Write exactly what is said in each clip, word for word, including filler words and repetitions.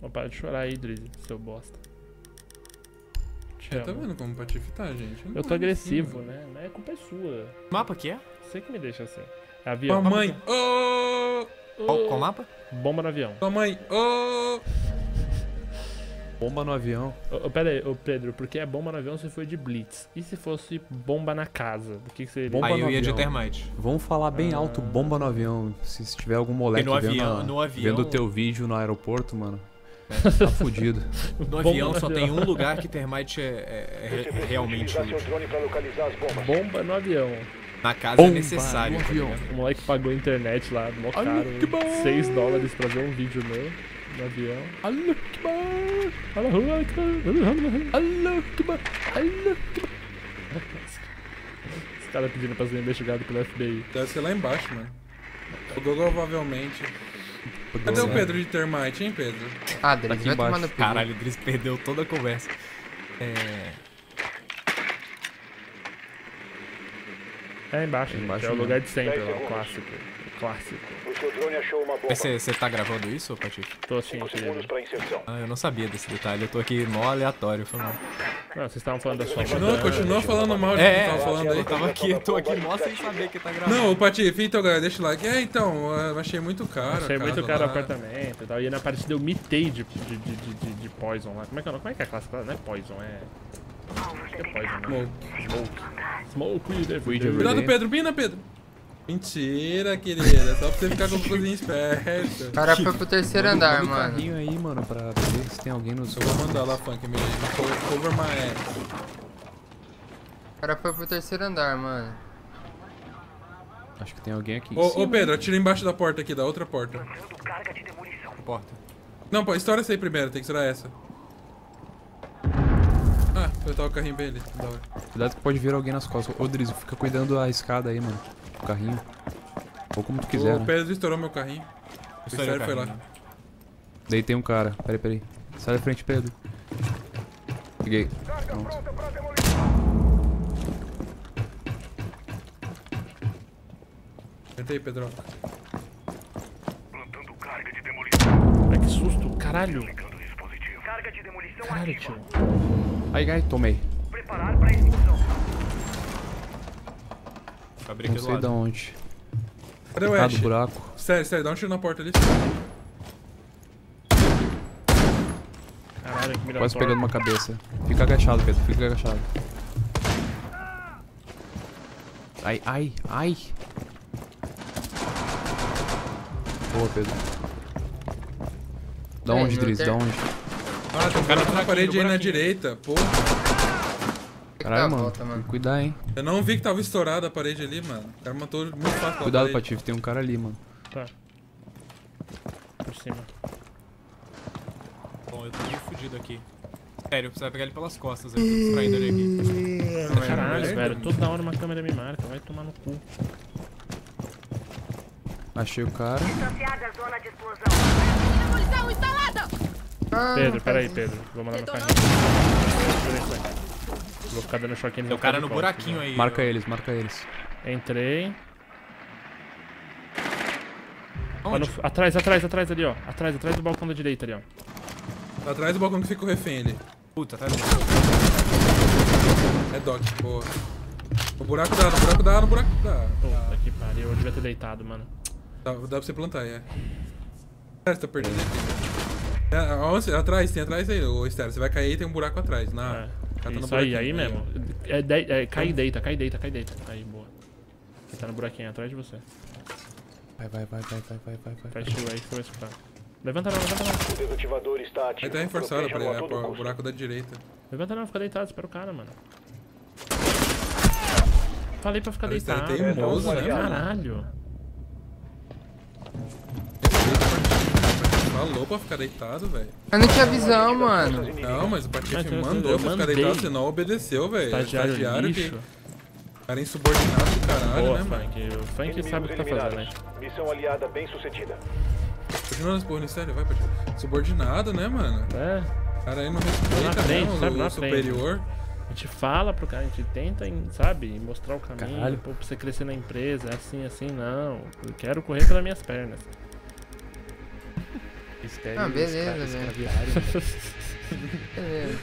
Ó, para de chorar aí, Drizzy, seu bosta. Você tá vendo como o Patife tá, gente? Eu tô agressivo, assim, né? Mas a culpa é sua. Que mapa que é? Você que me deixa assim. Avião. Tua mãe. Oh! Qual, qual mapa? Bomba no avião. Tua mãe. Oh! Bomba no avião. Ô, pera aí, ô Pedro, porque é bomba no avião se for de Blitz. E se fosse bomba na casa? Do que, que seria? Bomba Aí eu no ia avião. de Termite. Vamos falar bem alto, bomba no avião. Se se tiver algum moleque no vendo, avião- a- no avião- vendo o teu vídeo no aeroporto, mano, tá fudido. No Bomba avião no só avião. tem um lugar que Termite é, é- é realmente útil. Bomba no avião. Na casa Bomba é necessário. no tá avião. ligado? O moleque pagou a internet lá, mó Olha caro, que bom. seis dólares pra ver um vídeo meu no avião. Alô, que bom! Alô, que bom! Alô, que bom! Alô, que bom! Os caras pedindo pra ser investigado pelo F B I. Deve ser lá embaixo, mano. O Google provavelmente. Cadê o Pedro de Termite, hein, Pedro? Ah, Drizzy, Aqui vai tomar embaixo. no cu. Caralho, o Driz perdeu toda a conversa. É... É embaixo, gente, Embaixo é o não. lugar de sempre lá, o clássico. O clássico. O seu drone achou uma bomba. Mas você você tá gravando isso, Patife? Tô assim, Cinco querido. segundos pra inserção. Ah, eu não sabia desse detalhe. Eu tô aqui mó aleatório. Foi mal. Não, vocês estavam falando da sua Continua, banda. continua falando mal de É, quem é, tava falando aí. eu tava aqui, eu tô aqui mó sem saber que tá gravando. Não, o Patife, então, galera, deixa o like. É, então, eu achei muito caro. Achei a muito casa caro o lá. apartamento e tal. E na partida eu mitei de, de, de, de, de, de Poison lá. Como é que é, como é, que é a classe? Não é Poison, é... Acho que é Poison, né? Smoke. Smoke weed every Weed day. every Cuidado, day. Pedro, pina, Pedro. Mentira, querida. Só pra você ficar com o cozinho esperto. O cara foi pro terceiro andar, Manda um mano. carrinho aí, mano, pra ver se tem alguém no seu. Eu vou mandar lá, funk, me co- cover my ass. O cara foi pro terceiro andar, mano. Acho que tem alguém aqui. em Ô, cima. ô, Pedro, atira embaixo da porta aqui, da outra porta. Porta. Não, pô, estoura essa aí primeiro, tem que estourar essa. Ah, eu tava o carrinho bem ali. Da hora. Cuidado que pode vir alguém nas costas. Ô, Drizzy, fica cuidando da escada aí, mano. O carrinho. Ou como tu quiser, O né? Pedro estourou meu carrinho. O Estourei o Estéreo foi lá. carrinho. Daí tem um cara. Peraí, peraí. Sai da frente, Pedro. Peguei. Pronto. Aperta aí, Pedro. Ai, que susto, caralho. Caralho, tio. Ai, ai, tomei. Abri aqui Não do sei lado. de onde. Cadê o Ah, Ash? do buraco. Sério, sério, dá um tiro na porta ali. Caralho, que Quase miratório. pegando uma cabeça. Fica agachado, Pedro. Fica agachado. Ai, ai, ai. Boa, Pedro. Da Ei, onde, não Drizzy? tem- Da onde? Ah, tem um cara na parede aí na direita. Pô, Tem que dar Caralho, a mano. volta, Tem mano. que cuidar, hein. eu não vi que tava estourada a parede ali, mano. O cara matou muito fácil. a Cuidado, parede. Patife. Tem um cara ali, mano. Tá. Por cima. Bom, eu tô meio fudido aqui. Sério, você vai pegar ele pelas costas. Eu tô distraindo ele aqui. Caralho, merda, velho. mano. Toda hora uma câmera me marca. Vai tomar no cu. Achei o cara. Distanciada a zona de explosão. Demolição instalada! Ah, Pedro, não pera aí, faz Pedro. Vamos lá no Detonando. carrinho. Vou ficar dando choque Tem o cara no buraquinho aí. Marca eu- eles, marca eles. Entrei. Lá Onde? no- Atrás, atrás, atrás ali, ó. Atrás, atrás do balcão da direita ali, ó. Atrás do balcão que fica o refém ali. Puta, tá ali. É Doc, boa. O buraco dá, no buraco dá, no buraco dá. Puta que pariu. Eu devia ter deitado, mano. Dá, dá pra você plantar, é. Estéreo, você tá perdido aqui. É, aonde- atrás, tem atrás aí, ô Estéreo. Você vai cair e tem um buraco atrás. Na, É. cara tá no Isso aí, buraquinho, aí mesmo. É, de- é, cai e deita, cai e deita, cai e deita. Aí, boa. Ele tá no buraquinho atrás de você. Vai, vai, vai, vai, vai, vai, vai, vai. Faz chill aí que você vai escutar. Levanta não, levanta não. O desativador está Aí ativo. tá reforçado, Proteja-no peraí, a é, todo o custo. buraco da direita. Levanta não, fica deitado, espera o cara, mano. Falei pra ficar Cara, esse cara é deitado. teimoso, né, mano? Caralho. Falou pra ficar deitado, velho. Eu não tinha visão, mano. Não, mas o Patife Mas eu- mandou eu pra ficar mandei. deitado, você não obedeceu, velho. Estagiário que... lixo. Cara insubordinado do caralho, Boa, né, mano? Funk. O Funk Inimigos sabe o que tá fazendo, né? eliminados. Missão aliada bem sucedida. Continua nas porra, no sério, vai, Patife. Subordinado, né, mano? É. O cara aí não na respeita frente, mesmo sabe, o na superior. A gente fala pro cara, a gente tenta, em- sabe, mostrar o caminho, Caralho. pô, pra você crescer na empresa, é assim, assim, não. Eu quero correr pelas minhas pernas. Mistério Ah, beleza, escra- velho. escraviário. Beleza.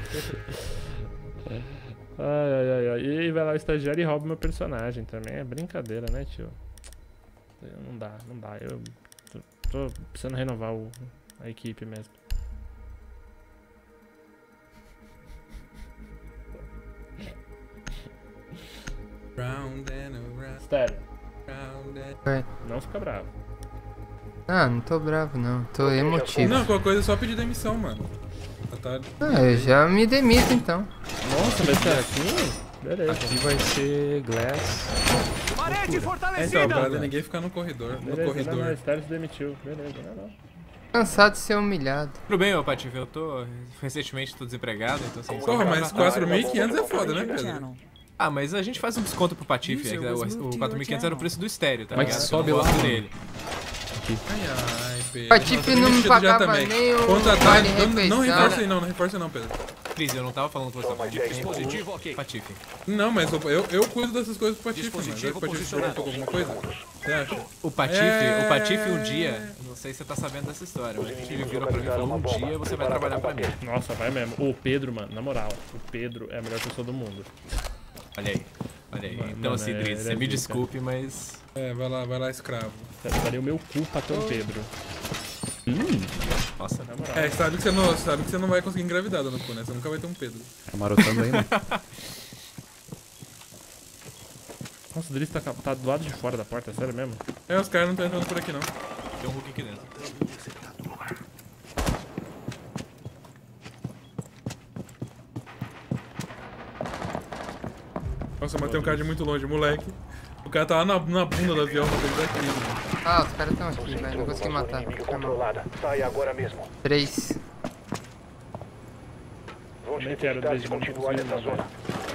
Ai, ai, ai, ai. E aí vai lá o estagiário e rouba meu personagem também. É brincadeira, né, tio? Não dá, não dá. Eu tô, tô precisando renovar o, a equipe mesmo. Round and around, Sério, round and... Vai. não fica bravo. Ah, não tô bravo não, tô emotivo. Não, qualquer coisa é só pedir demissão, mano. Tá, tá... Ah, eu já me demito então. Nossa, vai ser assim? Beleza. Aqui vai ser Glass. Parede É, fortalecida! então, pra ninguém ficar no corredor. No Beleza, não, não, corredor. o Styles se demitiu. Beleza, não, não. Cansado de ser humilhado. Tudo bem, ô Patife, eu tô... Recentemente tô desempregado, então assim... Porra, mas só- quatro mil e quinhentos é foda, né, Pedro? Ah, mas a gente faz um desconto pro Patife, né, que é o, o quatro mil e quinhentos era o preço do estéreo, tá Como é que ligado? sobe Eu não lá, gosto mano? dele. Ai, ai, Pedro. Patife Nossa, não me demitido já pagava também. nem o Contratar, vale não, não refeição. reforça aí não, não reforça não, Pedro. Cris, eu não tava falando com você, eu tava falando de Dispositivo tempo. Patife. Não, mas eu, eu, eu cuido dessas coisas pro Patife, mano. Já que o Patife se preocupou com alguma coisa, você acha? O Patife, É. o Patife um dia, não sei se você tá sabendo dessa história, o Patife virou pra mim e falou, um dia você vai trabalhar pra mim. Nossa, vai mesmo. O Pedro, mano, na moral, o Pedro é a melhor pessoa do mundo. Olha aí, olha aí. Mano, Então mano, assim, é- Drizzy, ele você é me zica. desculpe, mas... É, vai lá, vai lá, escravo. Eu daria o meu cu pra ter um Pedro. Nossa, Na moral. É, sabe que você não, sabe que você não vai conseguir engravidar, dona Cu, né? Você nunca vai ter um Pedro. Tá marotando aí, mano. Nossa, o Driz tá, ca- tá do lado de fora da porta, é sério mesmo? É, os caras não estão entrando por aqui, não. tem um Hulk aqui dentro. Nossa, eu matei um cara de muito longe, moleque. O cara tava na, na bunda do avião, matei ele daqui. mano. Ah, os caras estão aqui, velho. Não consegui Uma zona matar. inimiga Foi mal. controlada. Saia agora mesmo. Três. Vou te Também quero, necessitar Drizzy, de não continuar consigo nessa não, zona.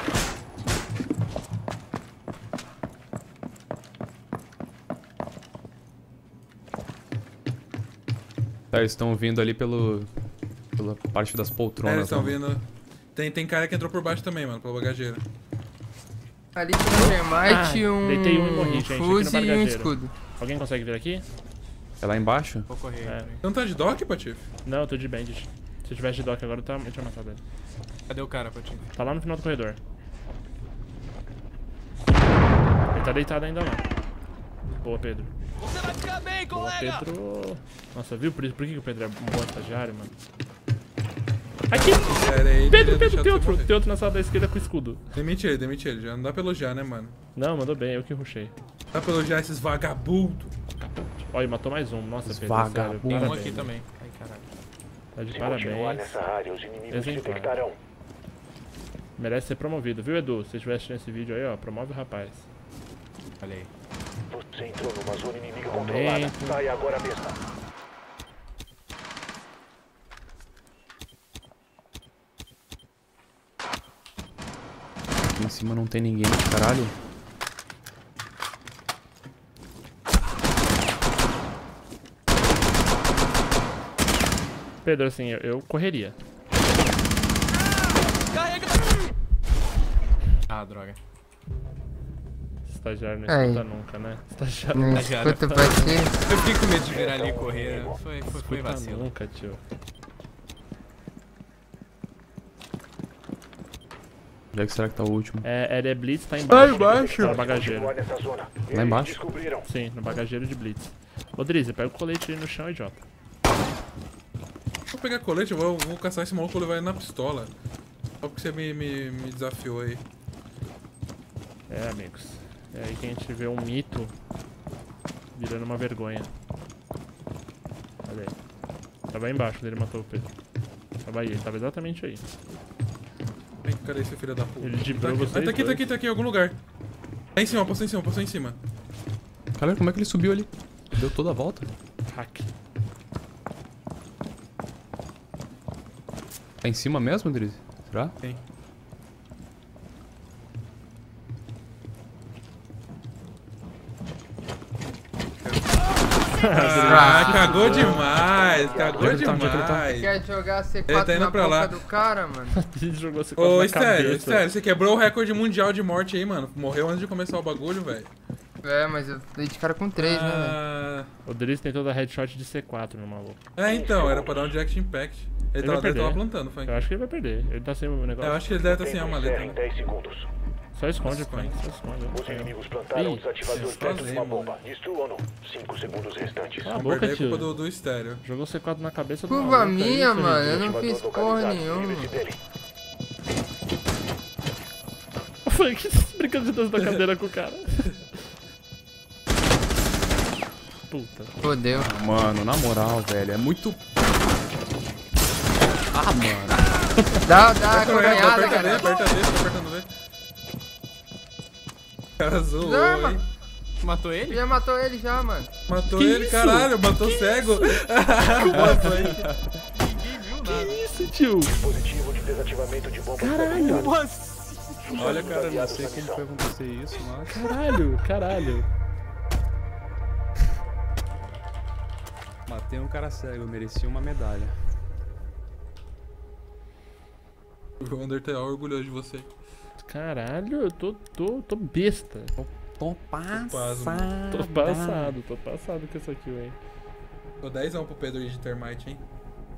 Tá, eles estão vindo ali pelo... Pela parte das É, poltronas. eles estão mano. vindo. Tem, tem cara que entrou por baixo também, mano, pela bagageira. Ali tem um termite, Ah, um deitei um e morri, gente, aqui no fuse e um bagageiro. escudo. Alguém consegue vir aqui? É lá embaixo? Vou correr. É. também. Você não tá de dock, Patife? Não, eu tô de bandit. Se eu tivesse de dock agora, eu, tava, eu tinha matado ele. Cadê o cara, Patife? Tá lá no final do corredor. Ele tá deitado ainda lá. Boa, Pedro. Você vai ficar bem, Boa, colega! Pedro. Nossa, viu? Por, isso, por que que o Pedro é um bom estagiário, mano? Aqui! Era ele, Pedro, ele ia Pedro, deixar tem você outro. morrer. Tem outro na sala da esquerda com escudo. Demite ele, demite ele. Já não dá pra elogiar, né, mano? Não, mandou bem, eu que rushei. Dá pra elogiar esses vagabundos. Olha, matou mais um. Nossa, Os Pedro, sério. vagabundos. Tem um Parabéns, aqui mano. também. Ai, caralho. Tá de Se continuar parabéns. nessa área, os inimigos te Exemplar. detectarão. Merece ser promovido, viu, Edu? Se você estiver assistindo esse vídeo aí, ó, promove o rapaz. Olha aí. Você entrou numa zona inimiga Momento. controlada. Saia agora mesmo. Aqui em cima não tem ninguém, caralho. Pedro, assim, eu, eu correria. Ah, droga. Estagiário não Aí. escuta nunca, né? Estagiário Não Estagiário. escuta pra ti. Eu fiquei com medo de virar ali e correr. Foi, foi, foi escuta vacilo. nunca, tio. Onde é que será que tá o último? É, ele é Blitz, tá embaixo. embaixo. Tá no bagageiro. Continuar nessa zona. Lá Eles embaixo? descobriram. Sim, no bagageiro de Blitz. Ô, Drizzy, pega o colete aí no chão, idiota. Vou pegar colete, eu vou, vou caçar esse maluco, vou levar ele na pistola. Só porque você me, me, me desafiou aí. É, amigos. É aí que a gente vê um mito virando uma vergonha. Olha aí. Tava aí embaixo, ele matou o Pedro. Tava aí, ele tava exatamente aí. Vem, cadê esse filho da puta? Ele tá dibrou aqui. vocês Ah, tá aqui, tá dois. aqui, tá aqui, em algum lugar. Tá em cima, passou em cima, passou em cima. Caralho, como é que ele subiu ali? Deu toda a volta. Hack. Tá em cima mesmo, Drizzy? Será? Tem. Ah, cagou demais, cagou Onde é que ele tá? Onde é que ele tá? demais. Quer jogar C Ele quatro tá indo na pra boca lá. do cara, mano? Ele jogou esse Ô, copo na Estéreo, cabeça. Estéreo, você quebrou o recorde mundial de morte aí, mano. Morreu antes de começar o bagulho, velho. É, mas eu dei de cara com três, né, velho? Ah, O Driz tentou dar headshot de C quatro no maluco. é, então, era pra dar um Direct Impact. Ele, Ele tava, vai ele tava perder. plantando, Funk. Eu acho que ele vai perder. Ele tá sem o negócio. Eu acho que ele deve estar sem a Tempo maleta. encerra em Né? dez segundos. Só esconde, Esconde. Frank. Só esconde. Os inimigos plantaram o Ih, desativador vocês perto de fazem, uma mano. bomba. Destruam-no. cinco segundos restantes. Cala a Vou boca, perder a culpa tio. do, do estéreo. Jogou C quatro na cabeça do Curva maluco, é minha, isso, mano. gente? Eu não Desativador fiz porra localizado. nenhuma. Livre-se dele. Ô, Frank, brincando de dança da cadeira com o cara. Puta. Fodeu. Mano, na moral, velho, é muito... Ah, mano. Dá, dá Aperta o acompanhada, aperta D, cara. aperta D, fica apertando D. O cara zoou, Não, hein? mano. Matou ele? Já matou ele já, mano. Matou Que ele, isso? caralho, matou cego. Ninguém viu nada. Que isso, tio? Dispositivo de desativamento de bomba. Caralho. Olha, cara, não sei como foi acontecer isso, mas... Caralho, caralho. Matei um cara cego, eu merecia uma medalha. O Undertale é orgulhoso de você. Caralho, eu tô, tô, tô besta. Tô passado. Tô passado, tô passado com essa kill aí. Tô dezão pro Pedro aí de Termite, hein?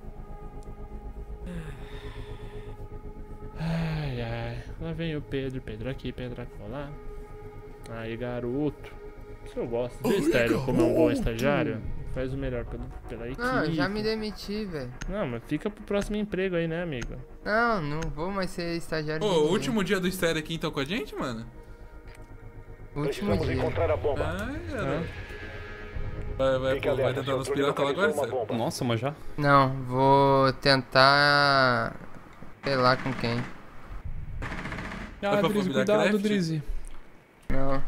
Ai, ai. Lá vem o Pedro. Pedro aqui, Pedro acolá. Aí, garoto. Se eu gosto do estéreo, como é um bom estagiário, faz o melhor pela, pela equipe. Não, eu já me demiti, velho. Não, mas fica pro próximo emprego aí, né, amigo? Não, não vou mais ser estagiário. Pô, de o ninguém. último dia do estéreo aqui então com a gente, mano? Último Precisamos dia. encontrar a bomba. Ai, Ah. cara. Vai, vai, Fique pô, vai alerta, tentar seu nos drone piratas lá agora, localizou uma sério? bomba. Nossa, mas já? Não, vou tentar. Sei lá com quem. pra Ah, Drizzy, família cuidado, Craft? Drizzy. Não.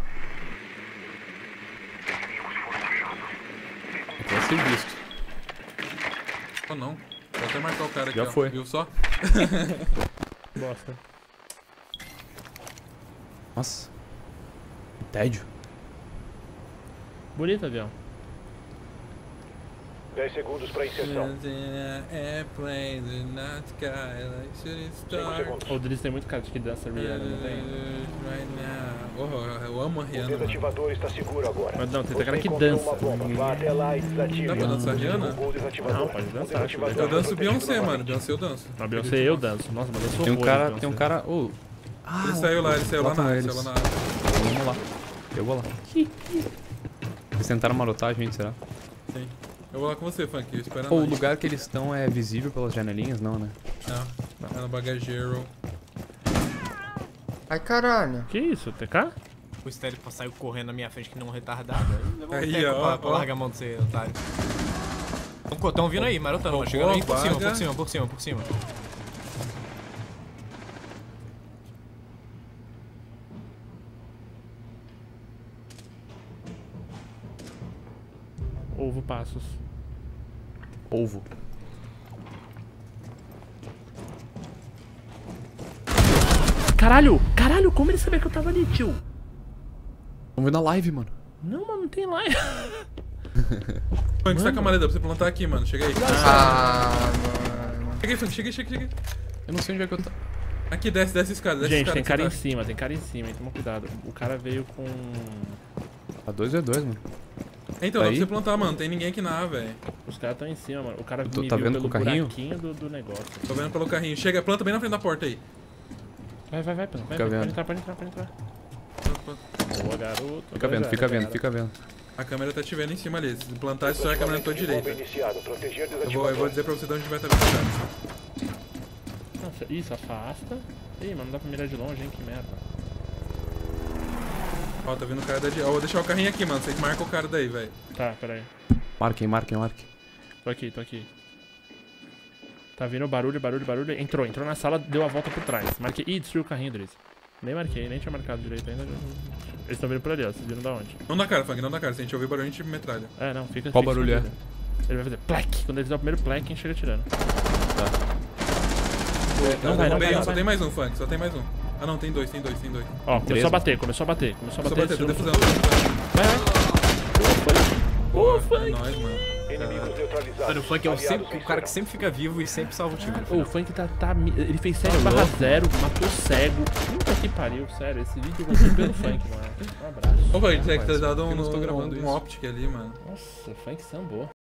Vai ser visto. Ou não. Vou até marcar o cara aqui, Já ó. foi. Viu só? Bosta. Nossa. Que tédio. Bonito, avião. dez segundos para inserção. Airplane in the sky, like shooting cinco stars. segundos. O Driz tem muito cara de que dança Rihanna, não tem? Right now. Oh, eu amo a O Rihanna, mano. desativador está seguro agora. Mas não, tem Você cara que encontrou dança. uma bomba. Vá até lá e desative. Dá pra dançar Rihanna? Desligou o desativador. Não, pode dançar, O desativador acho Eu danço foi Beyoncé, protegido mano. novamente. Beyoncé eu danço. Na Beyoncé eu danço. Nossa, mas eu sou Tem um ruim, cara, Beyoncé. tem um cara... Oh, Ele saiu lá, ele saiu lá Bota na área, eles. saiu lá na área. vamos lá. Eu vou lá. Eles tentaram marotar a gente, será? Sim. Eu vou lá com você, Funk. Eu espero Ou o nós. lugar que eles estão é visível pelas janelinhas? Não, né? Não, é no bagageiro. Ai, caralho. Que isso, T K? O estéreo saiu correndo na minha frente que não um retardado. Aí levou Aí, tempo ó, pra, pra ó. largar a mão de ser otário. Tão vindo aí, marotando, Roubou chegando aí a por cima, vaga. por cima, por cima, por cima. Ovo passos. Ovo. Caralho! Caralho, como ele sabia que eu tava ali, tio? Vamos ver na live, mano. Não, mano, não tem live. Funk, saca a maleta pra você plantar aqui, mano. Chega aí. Ah, mano. Cheguei, Funk, cheguei, cheguei, cheguei. Eu não sei onde é que eu tô. Aqui, desce, desce a escada, desce a Gente, escada. tem que cara você em tá. cima, tem cara em cima, hein? Toma cuidado. O cara veio com... A dois é dois, mano. Então, dá Aí? pra você plantar, mano. Tem ninguém aqui na A, velho. Os caras estão em cima, mano. O cara tô- me tá viu vendo pelo com o carrinho? buraquinho do, do negócio. Tô vendo pelo carrinho. Chega, planta bem na frente da porta aí. Vai, vai, vai, vai. vai Fica pode vendo. entrar, pode entrar, pode entrar. Planta, planta. Boa, garoto. Fica vendo, fica vendo, fica vendo. A câmera tá te vendo em cima ali. Se plantar, isso é a câmera na tua Desativamento direita. de bomba iniciado. Proteger Eu vou, desativador. eu vou dizer pra você de onde vai estar vindo. Nossa, isso, afasta. Ih, mas não dá pra mirar de longe, hein? Que merda. Ó, tá vindo o cara da direita. Ó, vou deixar o carrinho aqui, mano. Você marca o cara daí, velho. Tá, peraí. Marquem, marquem, marquem. Tô aqui, tô aqui. Tá vindo barulho, barulho, barulho. Entrou, entrou na sala, deu a volta por trás. Marquei. Ih, destruiu o carrinho, Driz. Nem marquei, nem tinha marcado direito ainda. Eles estão vindo por ali, ó. Vocês viram da onde? Não dá cara, Funk, não dá cara. Se a gente ouvir barulho, a gente metralha. É, não, fica Qual fica barulho é? escondido. Ele vai fazer plec. Quando ele fizer o primeiro plec, quem chega tirando. Não, vai, não tem vai, um, não só vai. tem mais um, Funk. Só tem mais um. Ah, não, tem dois, tem dois, tem dois. Ó, começou Três. a bater, começou a bater, começou a Só bater. bater, tô destruiu- defusando. Vai, vai. Ufa, É nóis, mano. Inimigos neutralizados. Mano, o Funk é o, Aliados sempre, o cara vencerão. que sempre fica vivo e sempre salva o time. no Ô, final. o Funk tá, tá. mi- Ele fez sete barra zero, matou cego. Puta que pariu, sério. Esse vídeo eu gostei pelo Funk, mano. Um abraço. Ô, velho, tinha que ter Rapaz, dado eu um, não estou um, gravando um isso. optic ali, mano. Nossa, Funk sambou.